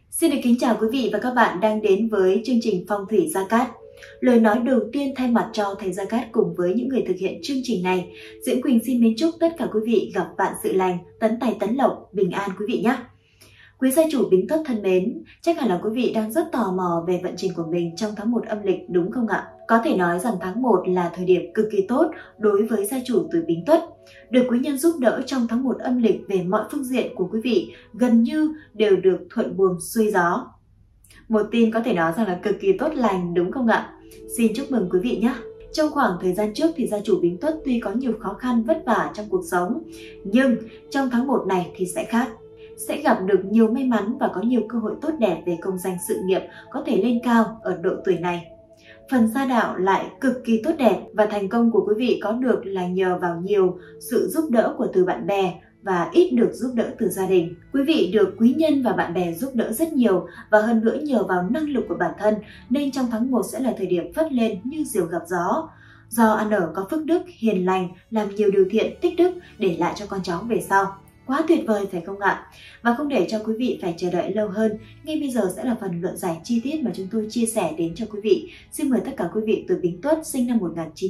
Xin được kính chào quý vị và các bạn đang đến với chương trình Phong thủy Gia Cát. Lời nói đầu tiên thay mặt cho thầy Gia Cát cùng với những người thực hiện chương trình này, Diễm Quỳnh xin mến chúc tất cả quý vị gặp vạn sự lành, tấn tài tấn lộc, bình an quý vị nhé. Quý gia chủ Bính Tuất thân mến, chắc hẳn là quý vị đang rất tò mò về vận trình của mình trong tháng 1 âm lịch đúng không ạ? Có thể nói rằng tháng 1 là thời điểm cực kỳ tốt đối với gia chủ tuổi Bính Tuất. Được quý nhân giúp đỡ trong tháng 1 âm lịch về mọi phương diện của quý vị gần như đều được thuận buồm xuôi gió. Một tin có thể nói rằng là cực kỳ tốt lành đúng không ạ? Xin chúc mừng quý vị nhé! Trong khoảng thời gian trước thì gia chủ Bính Tuất tuy có nhiều khó khăn vất vả trong cuộc sống, nhưng trong tháng 1 này thì sẽ khác. Sẽ gặp được nhiều may mắn và có nhiều cơ hội tốt đẹp về công danh sự nghiệp có thể lên cao ở độ tuổi này. Phần gia đạo lại cực kỳ tốt đẹp và thành công của quý vị có được là nhờ vào nhiều sự giúp đỡ của từ bạn bè và ít được giúp đỡ từ gia đình. Quý vị được quý nhân và bạn bè giúp đỡ rất nhiều và hơn nữa nhờ vào năng lực của bản thân nên trong tháng 1 sẽ là thời điểm phất lên như diều gặp gió. Do ăn ở có phước đức, hiền lành, làm nhiều điều thiện, tích đức để lại cho con cháu về sau. Quá tuyệt vời phải không ạ? Và không để cho quý vị phải chờ đợi lâu hơn, ngay bây giờ sẽ là phần luận giải chi tiết mà chúng tôi chia sẻ đến cho quý vị. Xin mời tất cả quý vị tuổi Bính Tuất sinh năm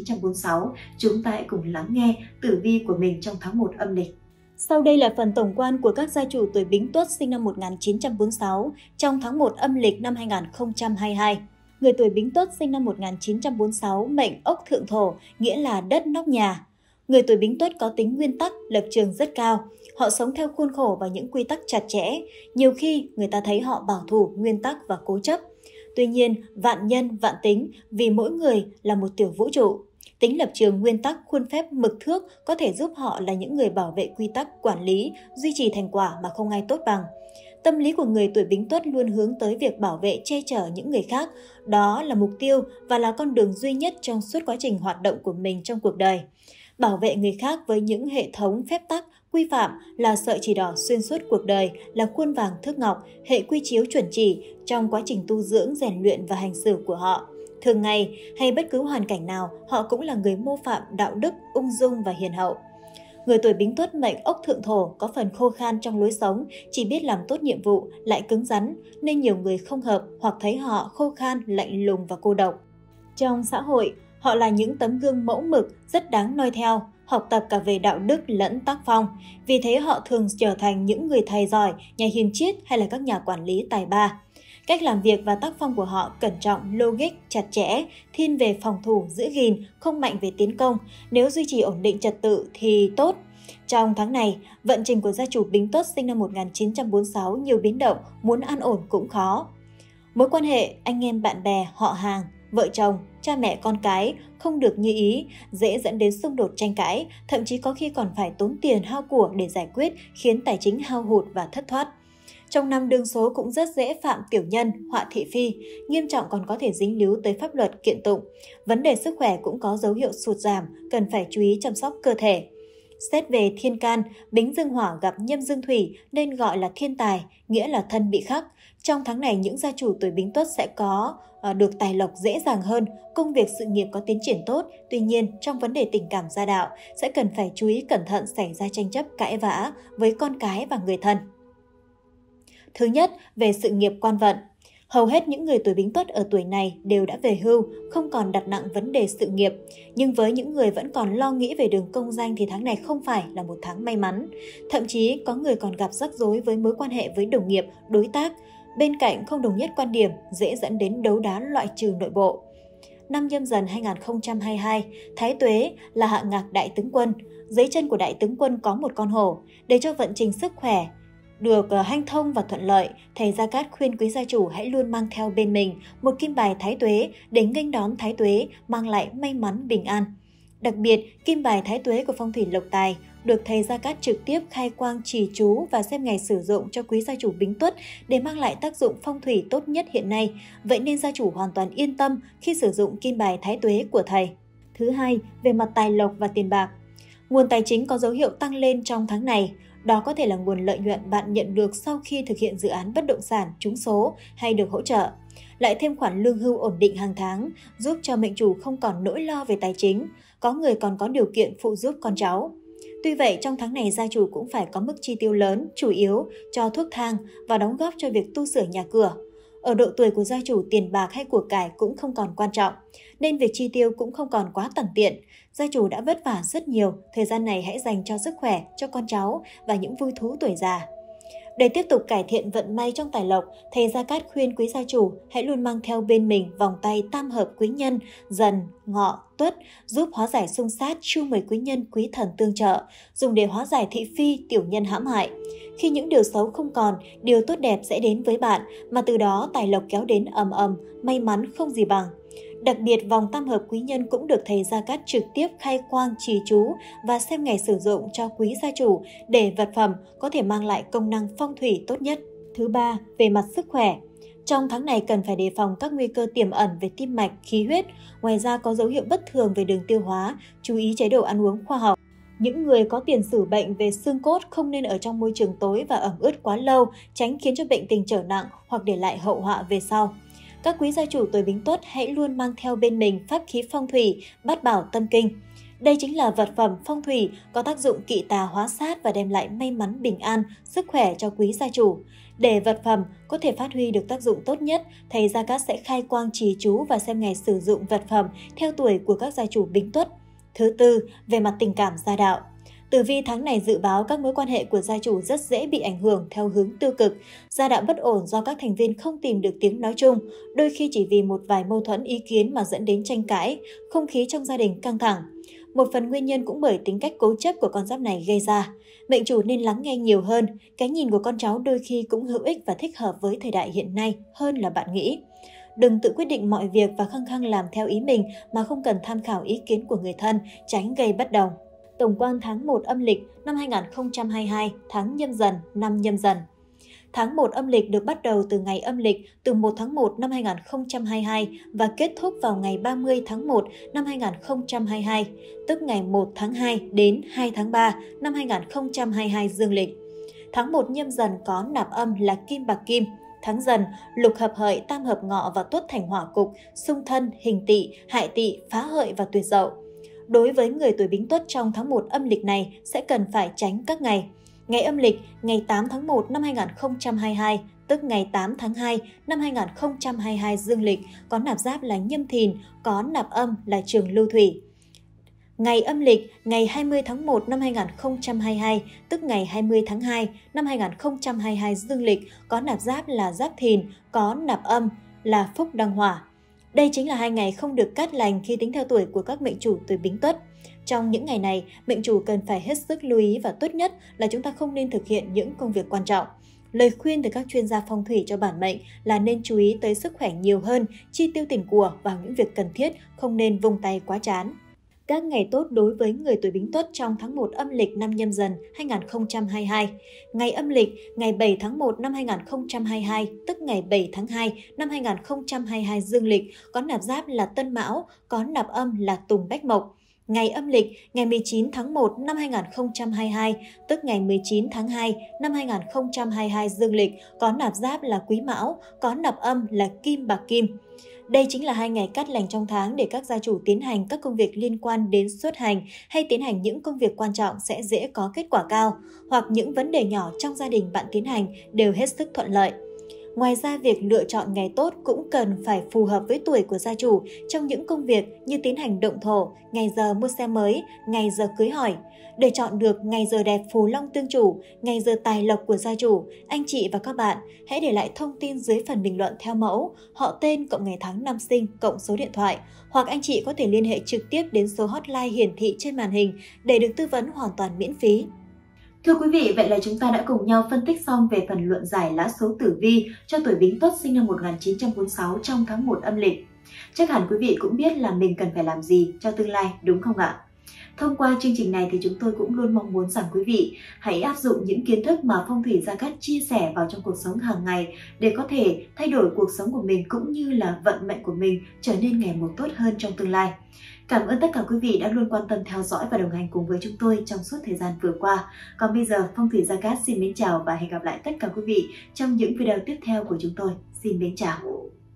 1946, chúng ta hãy cùng lắng nghe tử vi của mình trong tháng 1 âm lịch. Sau đây là phần tổng quan của các gia chủ tuổi Bính Tuất sinh năm 1946 trong tháng 1 âm lịch năm 2022. Người tuổi Bính Tuất sinh năm 1946 mệnh ốc thượng thổ, nghĩa là đất nóc nhà. Người tuổi Bính Tuất có tính nguyên tắc, lập trường rất cao. Họ sống theo khuôn khổ và những quy tắc chặt chẽ. Nhiều khi người ta thấy họ bảo thủ, nguyên tắc và cố chấp. Tuy nhiên, vạn nhân, vạn tính vì mỗi người là một tiểu vũ trụ. Tính lập trường, nguyên tắc, khuôn phép, mực thước có thể giúp họ là những người bảo vệ quy tắc, quản lý, duy trì thành quả mà không ai tốt bằng. Tâm lý của người tuổi Bính Tuất luôn hướng tới việc bảo vệ, che chở những người khác. Đó là mục tiêu và là con đường duy nhất trong suốt quá trình hoạt động của mình trong cuộc đời. Bảo vệ người khác với những hệ thống phép tắc, quy phạm là sợi chỉ đỏ xuyên suốt cuộc đời, là khuôn vàng thước ngọc, hệ quy chiếu chuẩn chỉ trong quá trình tu dưỡng, rèn luyện và hành xử của họ. Thường ngày hay bất cứ hoàn cảnh nào, họ cũng là người mô phạm đạo đức, ung dung và hiền hậu. Người tuổi Bính Tuất mệnh ốc thượng thổ có phần khô khan trong lối sống, chỉ biết làm tốt nhiệm vụ, lại cứng rắn, nên nhiều người không hợp hoặc thấy họ khô khan, lạnh lùng và cô độc. Trong xã hội, họ là những tấm gương mẫu mực rất đáng noi theo, học tập cả về đạo đức lẫn tác phong. Vì thế họ thường trở thành những người thầy giỏi, nhà hiền triết hay là các nhà quản lý tài ba. Cách làm việc và tác phong của họ cẩn trọng, logic, chặt chẽ, thiên về phòng thủ, giữ gìn, không mạnh về tiến công. Nếu duy trì ổn định trật tự thì tốt. Trong tháng này, vận trình của gia chủ Bính Tuất sinh năm 1946 nhiều biến động, muốn an ổn cũng khó. Mối quan hệ anh em bạn bè, họ hàng, vợ chồng, cha mẹ con cái không được như ý, dễ dẫn đến xung đột tranh cãi, thậm chí có khi còn phải tốn tiền hao của để giải quyết, khiến tài chính hao hụt và thất thoát. Trong năm đương số cũng rất dễ phạm tiểu nhân, họa thị phi, nghiêm trọng còn có thể dính líu tới pháp luật kiện tụng. Vấn đề sức khỏe cũng có dấu hiệu sụt giảm, cần phải chú ý chăm sóc cơ thể. Xét về thiên can, Bính dương hỏa gặp nhâm dương thủy nên gọi là thiên tài, nghĩa là thân bị khắc. Trong tháng này, những gia chủ tuổi Bính Tuất sẽ có được tài lộc dễ dàng hơn, công việc sự nghiệp có tiến triển tốt. Tuy nhiên, trong vấn đề tình cảm gia đạo, sẽ cần phải chú ý cẩn thận xảy ra tranh chấp cãi vã với con cái và người thân. Thứ nhất, về sự nghiệp quan vận. Hầu hết những người tuổi Bính Tuất ở tuổi này đều đã về hưu, không còn đặt nặng vấn đề sự nghiệp. Nhưng với những người vẫn còn lo nghĩ về đường công danh thì tháng này không phải là một tháng may mắn. Thậm chí có người còn gặp rắc rối với mối quan hệ với đồng nghiệp, đối tác. Bên cạnh không đồng nhất quan điểm, dễ dẫn đến đấu đá loại trừ nội bộ. Năm Nhâm Dần 2022, Thái Tuế là hạ ngạc đại tướng quân. Dưới chân của đại tướng quân có một con hổ. Để cho vận trình sức khỏe được hanh thông và thuận lợi, thầy Gia Cát khuyên quý gia chủ hãy luôn mang theo bên mình một kim bài Thái Tuế để nghênh đón Thái Tuế, mang lại may mắn bình an. Đặc biệt, kim bài Thái Tuế của phong thủy lộc tài được thầy Gia Cát trực tiếp khai quang chỉ chú và xem ngày sử dụng cho quý gia chủ Bính Tuất để mang lại tác dụng phong thủy tốt nhất hiện nay. Vậy nên gia chủ hoàn toàn yên tâm khi sử dụng kim bài Thái Tuế của thầy. Thứ hai, về mặt tài lộc và tiền bạc. Nguồn tài chính có dấu hiệu tăng lên trong tháng này. Đó có thể là nguồn lợi nhuận bạn nhận được sau khi thực hiện dự án bất động sản trúng số hay được hỗ trợ. Lại thêm khoản lương hưu ổn định hàng tháng, giúp cho mệnh chủ không còn nỗi lo về tài chính. Có người còn có điều kiện phụ giúp con cháu. Tuy vậy, trong tháng này gia chủ cũng phải có mức chi tiêu lớn, chủ yếu cho thuốc thang và đóng góp cho việc tu sửa nhà cửa. Ở độ tuổi của gia chủ, tiền bạc hay của cải cũng không còn quan trọng, nên việc chi tiêu cũng không còn quá tằn tiện. Gia chủ đã vất vả rất nhiều, thời gian này hãy dành cho sức khỏe, cho con cháu và những vui thú tuổi già. Để tiếp tục cải thiện vận may trong tài lộc, thầy Gia Cát khuyên quý gia chủ hãy luôn mang theo bên mình vòng tay tam hợp quý nhân, Dần, Ngọ, Tuất, giúp hóa giải xung sát, chu mời quý nhân, quý thần tương trợ, dùng để hóa giải thị phi, tiểu nhân hãm hại. Khi những điều xấu không còn, điều tốt đẹp sẽ đến với bạn, mà từ đó tài lộc kéo đến ầm ầm, may mắn không gì bằng. Đặc biệt, vòng tam hợp quý nhân cũng được thầy Gia Cát trực tiếp khai quang trì chú và xem ngày sử dụng cho quý gia chủ để vật phẩm có thể mang lại công năng phong thủy tốt nhất. Thứ ba, về mặt sức khỏe. Trong tháng này cần phải đề phòng các nguy cơ tiềm ẩn về tim mạch, khí huyết. Ngoài ra có dấu hiệu bất thường về đường tiêu hóa, chú ý chế độ ăn uống khoa học. Những người có tiền sử bệnh về xương cốt không nên ở trong môi trường tối và ẩm ướt quá lâu, tránh khiến cho bệnh tình trở nặng hoặc để lại hậu họa về sau. Các quý gia chủ tuổi Bính Tuất hãy luôn mang theo bên mình pháp khí phong thủy, bát bảo tâm kinh. Đây chính là vật phẩm phong thủy có tác dụng kỵ tà hóa sát và đem lại may mắn bình an, sức khỏe cho quý gia chủ. Để vật phẩm có thể phát huy được tác dụng tốt nhất, thầy Gia Cát sẽ khai quang trì chú và xem ngày sử dụng vật phẩm theo tuổi của các gia chủ Bính Tuất. Thứ tư, về mặt tình cảm gia đạo. Tử vi tháng này dự báo các mối quan hệ của gia chủ rất dễ bị ảnh hưởng theo hướng tiêu cực, gia đạo bất ổn do các thành viên không tìm được tiếng nói chung, đôi khi chỉ vì một vài mâu thuẫn ý kiến mà dẫn đến tranh cãi, không khí trong gia đình căng thẳng. Một phần nguyên nhân cũng bởi tính cách cố chấp của con giáp này gây ra. Mệnh chủ nên lắng nghe nhiều hơn, cái nhìn của con cháu đôi khi cũng hữu ích và thích hợp với thời đại hiện nay hơn là bạn nghĩ. Đừng tự quyết định mọi việc và khăng khăng làm theo ý mình mà không cần tham khảo ý kiến của người thân, tránh gây bất đồng. Tổng quan tháng 1 âm lịch năm 2022, tháng Nhâm Dần, năm Nhâm Dần. Tháng 1 âm lịch được bắt đầu từ ngày âm lịch từ 1 tháng 1 năm 2022 và kết thúc vào ngày 30 tháng 1 năm 2022, tức ngày 1 tháng 2 đến 2 tháng 3 năm 2022 dương lịch. Tháng 1 Nhâm Dần có nạp âm là kim bạc kim. Tháng Dần, lục hợp hợi, tam hợp ngọ và tuất thành hỏa cục, xung thân, hình tỵ, hại tỵ, phá hợi và tuyệt dậu. Đối với người tuổi Bính Tuất trong tháng 1 âm lịch này sẽ cần phải tránh các ngày. Ngày âm lịch, ngày 8 tháng 1 năm 2022, tức ngày 8 tháng 2 năm 2022 dương lịch, có nạp giáp là Nhâm Thìn, có nạp âm là Trường Lưu Thủy. Ngày âm lịch, ngày 20 tháng 1 năm 2022, tức ngày 20 tháng 2 năm 2022 dương lịch, có nạp giáp là Giáp Thìn, có nạp âm là Phúc Đăng Hỏa. Đây chính là 2 ngày không được cát lành khi tính theo tuổi của các mệnh chủ tuổi Bính Tuất. Trong những ngày này, mệnh chủ cần phải hết sức lưu ý và tốt nhất là chúng ta không nên thực hiện những công việc quan trọng. Lời khuyên từ các chuyên gia phong thủy cho bản mệnh là nên chú ý tới sức khỏe nhiều hơn, chi tiêu tiền của vào những việc cần thiết, không nên vung tay quá chán. Các ngày tốt đối với người tuổi Bính Tuất trong tháng 1 âm lịch năm Nhâm Dần 2022. Ngày âm lịch, ngày 7 tháng 1 năm 2022, tức ngày 7 tháng 2 năm 2022 dương lịch, có nạp giáp là Tân Mão, có nạp âm là Tùng Bách Mộc. Ngày âm lịch, ngày 19 tháng 1 năm 2022, tức ngày 19 tháng 2 năm 2022 dương lịch, có nạp giáp là Quý Mão, có nạp âm là Kim Bạc Kim. Đây chính là 2 ngày cát lành trong tháng để các gia chủ tiến hành các công việc liên quan đến xuất hành hay tiến hành những công việc quan trọng sẽ dễ có kết quả cao, hoặc những vấn đề nhỏ trong gia đình bạn tiến hành đều hết sức thuận lợi. Ngoài ra, việc lựa chọn ngày tốt cũng cần phải phù hợp với tuổi của gia chủ trong những công việc như tiến hành động thổ, ngày giờ mua xe mới, ngày giờ cưới hỏi. Để chọn được ngày giờ đẹp phù long tương chủ, ngày giờ tài lộc của gia chủ, anh chị và các bạn hãy để lại thông tin dưới phần bình luận theo mẫu, họ tên cộng ngày tháng năm sinh cộng số điện thoại, hoặc anh chị có thể liên hệ trực tiếp đến số hotline hiển thị trên màn hình để được tư vấn hoàn toàn miễn phí. Thưa quý vị, vậy là chúng ta đã cùng nhau phân tích xong về phần luận giải lá số tử vi cho tuổi Bính Tuất sinh năm 1946 trong tháng 1 âm lịch. Chắc hẳn quý vị cũng biết là mình cần phải làm gì cho tương lai, đúng không ạ? Thông qua chương trình này thì chúng tôi cũng luôn mong muốn rằng quý vị hãy áp dụng những kiến thức mà Phong thủy Gia Cát chia sẻ vào trong cuộc sống hàng ngày để có thể thay đổi cuộc sống của mình cũng như là vận mệnh của mình trở nên ngày một tốt hơn trong tương lai. Cảm ơn tất cả quý vị đã luôn quan tâm theo dõi và đồng hành cùng với chúng tôi trong suốt thời gian vừa qua. Còn bây giờ, Phong thủy Gia Cát xin mến chào và hẹn gặp lại tất cả quý vị trong những video tiếp theo của chúng tôi. Xin mến chào!